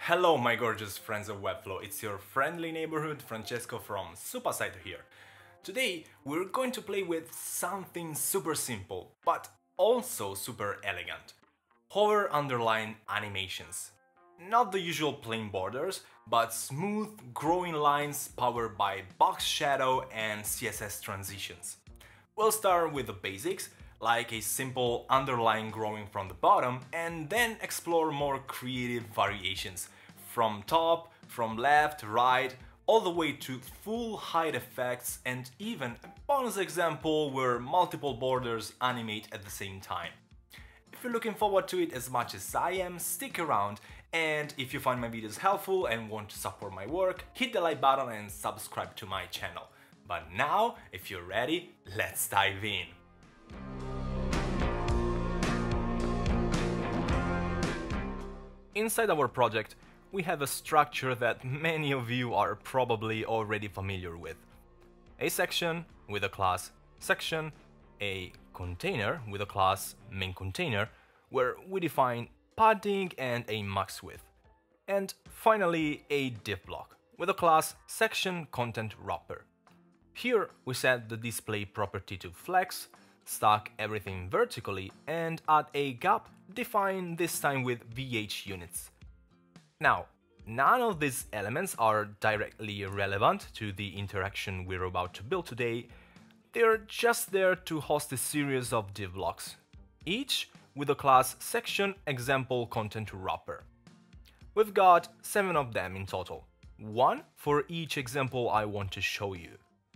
Hello my gorgeous friends of Webflow, it's your friendly neighborhood Francesco from Supersite here. Today we're going to play with something super simple, but also super elegant. Hover underline animations. Not the usual plain borders, but smooth, growing lines powered by box shadow and CSS transitions. We'll start with the basics, like a simple underline growing from the bottom, and then explore more creative variations from top, from left, right, all the way to full height effects and even a bonus example where multiple borders animate at the same time. If you're looking forward to it as much as I am, stick around, and if you find my videos helpful and want to support my work, hit the like button and subscribe to my channel. But now, if you're ready, let's dive in! Inside our project, we have a structure that many of you are probably already familiar with. A section with a class section, a container with a class main container, where we define padding and a max width. And finally, a div block with a class section content wrapper. Here we set the display property to flex, stack everything vertically, and add a gap defined this time with VH units. Now, none of these elements are directly relevant to the interaction we're about to build today. They're just there to host a series of div blocks, each with a class section example content wrapper. We've got 7 of them in total, one for each example I want to show you.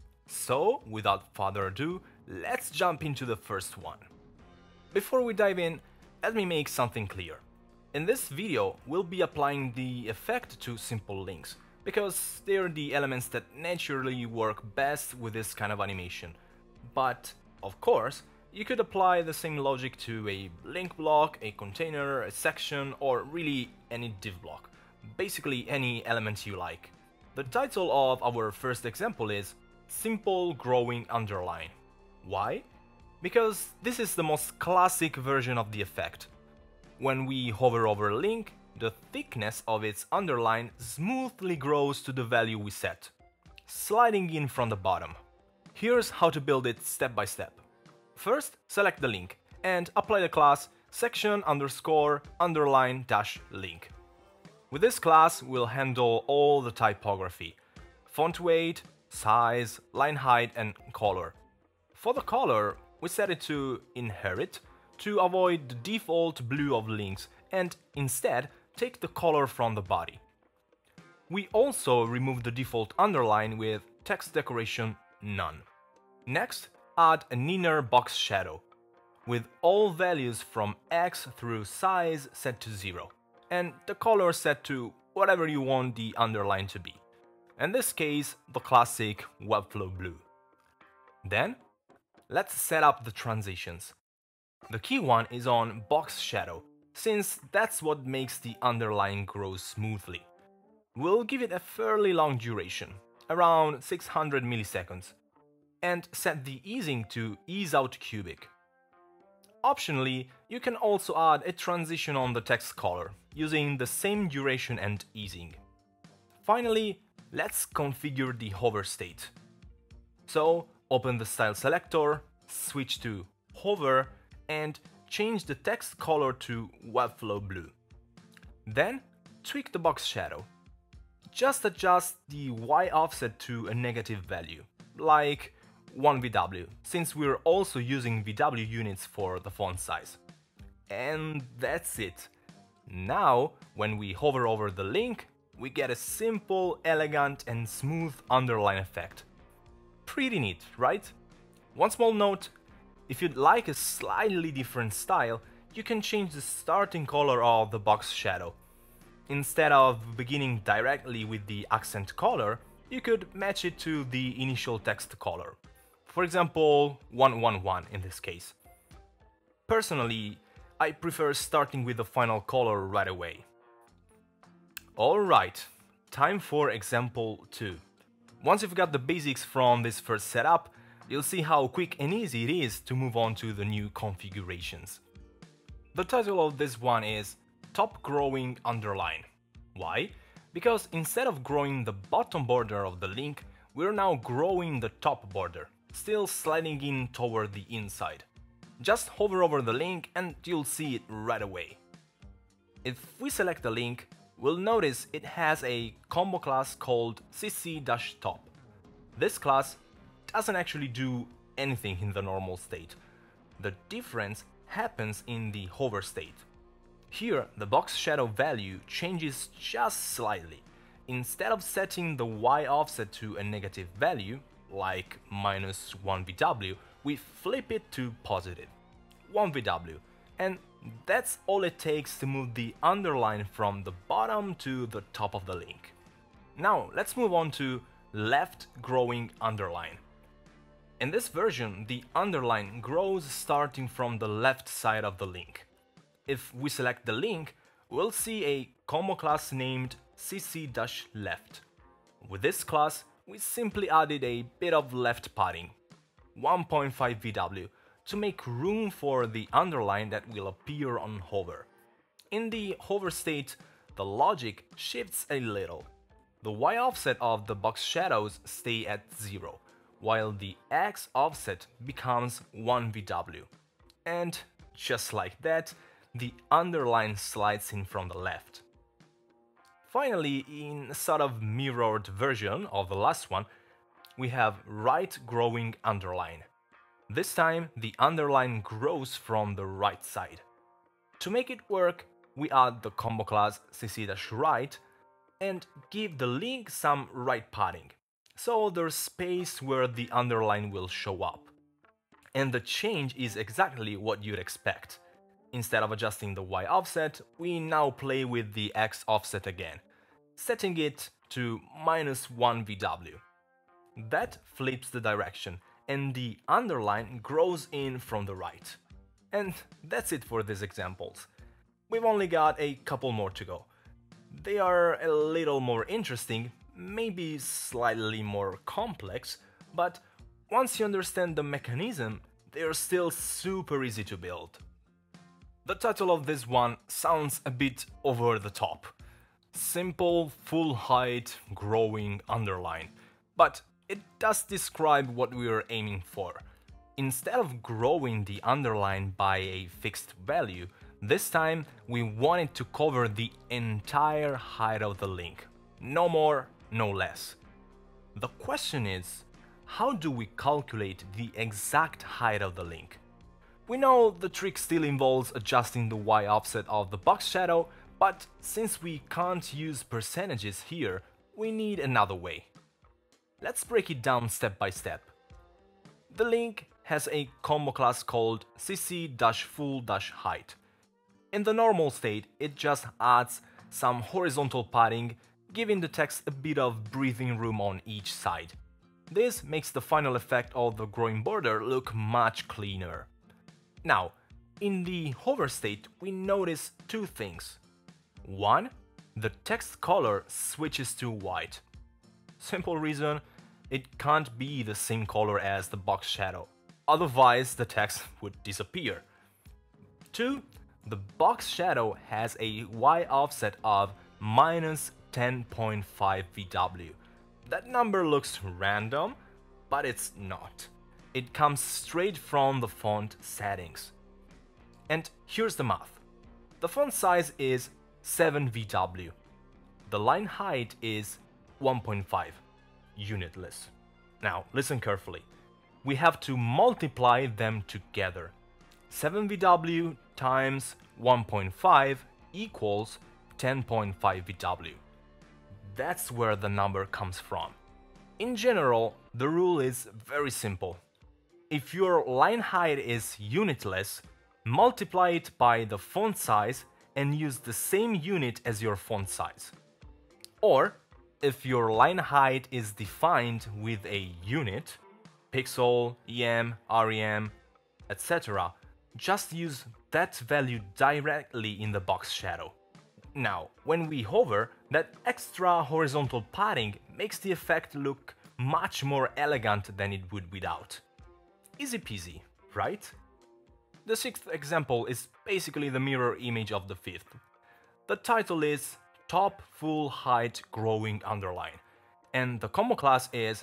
So, without further ado, let's jump into the first one. Before we dive in, let me make something clear. In this video, we'll be applying the effect to simple links, because they're the elements that naturally work best with this kind of animation. But, of course, you could apply the same logic to a link block, a container, a section, or really any div block. Basically any element you like. The title of our first example is Simple Growing Underline. Why? Because this is the most classic version of the effect. When we hover over a link, the thickness of its underline smoothly grows to the value we set, sliding in from the bottom. Here's how to build it step by step. First, select the link and apply the class section underscore underline dash link. With this class, we'll handle all the typography, font weight, size, line height, and color. For the color, we set it to inherit to avoid the default blue of links and instead take the color from the body. We also remove the default underline with text decoration none. Next, add an inner box shadow with all values from X through size set to 0 and the color set to whatever you want the underline to be. In this case, the classic Webflow blue. Then, let's set up the transitions. The key one is on box shadow, since that's what makes the underline grow smoothly. We'll give it a fairly long duration, around 600 milliseconds, and set the easing to ease out cubic. Optionally, you can also add a transition on the text color, using the same duration and easing. Finally, let's configure the hover state. So, open the style selector, switch to hover, and change the text color to Webflow blue. Then, tweak the box shadow. Just adjust the Y offset to a negative value, like 1 VW, since we're also using VW units for the font size. And that's it. Now, when we hover over the link, we get a simple, elegant, and smooth underline effect. Pretty neat, right? One small note, if you'd like a slightly different style, you can change the starting color of the box shadow. Instead of beginning directly with the accent color, you could match it to the initial text color. For example, 111 in this case. Personally, I prefer starting with the final color right away. Alright, time for example 2. Once you've got the basics from this first setup, you'll see how quick and easy it is to move on to the new configurations. The title of this one is Top Growing Underline. Why? Because instead of growing the bottom border of the link, we're now growing the top border, still sliding in toward the inside. Just hover over the link and you'll see it right away. If we select the link, we'll notice it has a combo class called cc-top. This class doesn't actually do anything in the normal state. The difference happens in the hover state. Here, the box shadow value changes just slightly. Instead of setting the Y offset to a negative value, like -1 VW, we flip it to positive 1 VW, and that's all it takes to move the underline from the bottom to the top of the link. Now let's move on to left growing underline. In this version, the underline grows starting from the left side of the link. If we select the link, we'll see a combo class named cc-left. With this class, we simply added a bit of left padding, 1.5 VW, to make room for the underline that will appear on hover. In the hover state, the logic shifts a little. The Y offset of the box shadows stay at 0, while the X offset becomes 1 VW. And just like that, the underline slides in from the left. Finally, in a sort of mirrored version of the last one, we have right growing underline. This time, the underline grows from the right side. To make it work, we add the combo class cc-right and give the link some right padding, so there's space where the underline will show up. And the change is exactly what you'd expect. Instead of adjusting the Y offset, we now play with the X offset again, setting it to -1 VW. That flips the direction, and the underline grows in from the right. And that's it for these examples. We've only got a couple more to go. They are a little more interesting, maybe slightly more complex, but once you understand the mechanism, they are still super easy to build. The title of this one sounds a bit over the top. Simple, full height, growing underline. But it does describe what we are aiming for. Instead of growing the underline by a fixed value, this time we wanted to cover the entire height of the link. No more, no less. The question is, how do we calculate the exact height of the link? We know the trick still involves adjusting the Y offset of the box shadow, but since we can't use percentages here, we need another way. Let's break it down step by step. The link has a combo class called cc-full-height. In the normal state, it just adds some horizontal padding, giving the text a bit of breathing room on each side. This makes the final effect of the growing border look much cleaner. Now, in the hover state, we notice two things. One, the text color switches to white. Simple reason, it can't be the same color as the box shadow, otherwise the text would disappear. 2. The box shadow has a Y offset of -10.5 VW. That number looks random, but it's not. It comes straight from the font settings. And here's the math. The font size is 7 VW. The line height is 1.5, unitless. Now, listen carefully. We have to multiply them together. 7 VW times 1.5 equals 10.5 VW. That's where the number comes from. In general, the rule is very simple. If your line height is unitless, multiply it by the font size and use the same unit as your font size. Or, if your line height is defined with a unit, pixel, em, rem, etc., just use that value directly in the box shadow. Now, when we hover, that extra horizontal padding makes the effect look much more elegant than it would without. Easy peasy, right? The sixth example is basically the mirror image of the fifth. The title is top full height growing underline, and the combo class is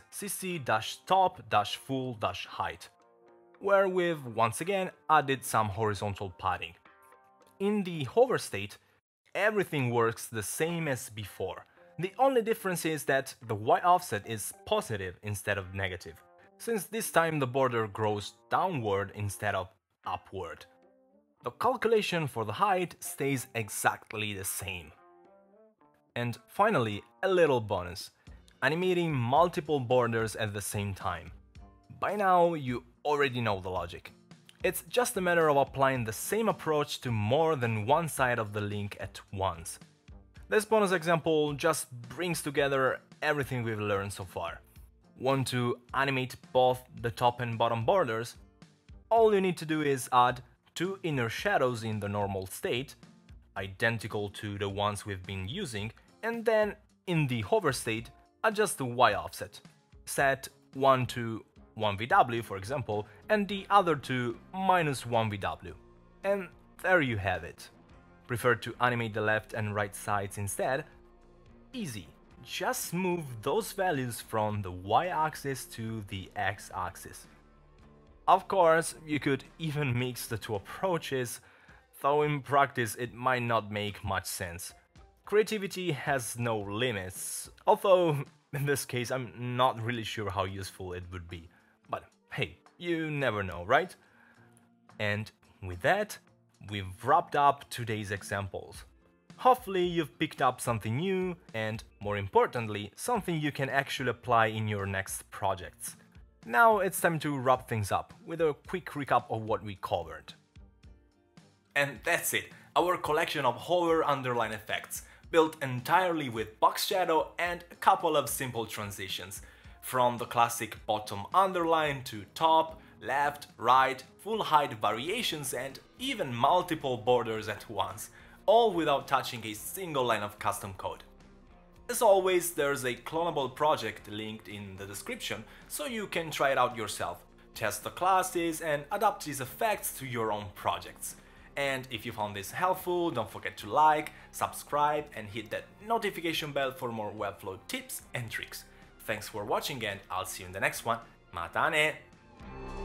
cc-top-full-height, where we've once again added some horizontal padding. In the hover state, everything works the same as before. The only difference is that the Y offset is positive instead of negative, since this time the border grows downward instead of upward. The calculation for the height stays exactly the same. And finally, a little bonus: animating multiple borders at the same time. By now, you already know the logic. It's just a matter of applying the same approach to more than one side of the link at once. This bonus example just brings together everything we've learned so far. Want to animate both the top and bottom borders? All you need to do is add two inner shadows in the normal state, identical to the ones we've been using, and then in the hover state, adjust the Y offset. Set one to 1VW, for example, and the other to -1VW. And there you have it. Prefer to animate the left and right sides instead? Easy. Just move those values from the Y-axis to the X-axis. Of course, you could even mix the two approaches, though in practice it might not make much sense. Creativity has no limits, although in this case I'm not really sure how useful it would be. But hey, you never know, right? And with that, we've wrapped up today's examples. Hopefully you've picked up something new and, more importantly, something you can actually apply in your next projects. Now it's time to wrap things up with a quick recap of what we covered. And that's it, our collection of hover underline effects, built entirely with box shadow and a couple of simple transitions, from the classic bottom underline to top, left, right, full height variations, and even multiple borders at once, all without touching a single line of custom code. As always, there's a cloneable project linked in the description, so you can try it out yourself, test the classes and adapt these effects to your own projects. And if you found this helpful, don't forget to like, subscribe and hit that notification bell for more Webflow tips and tricks. Thanks for watching and I'll see you in the next one. Matane!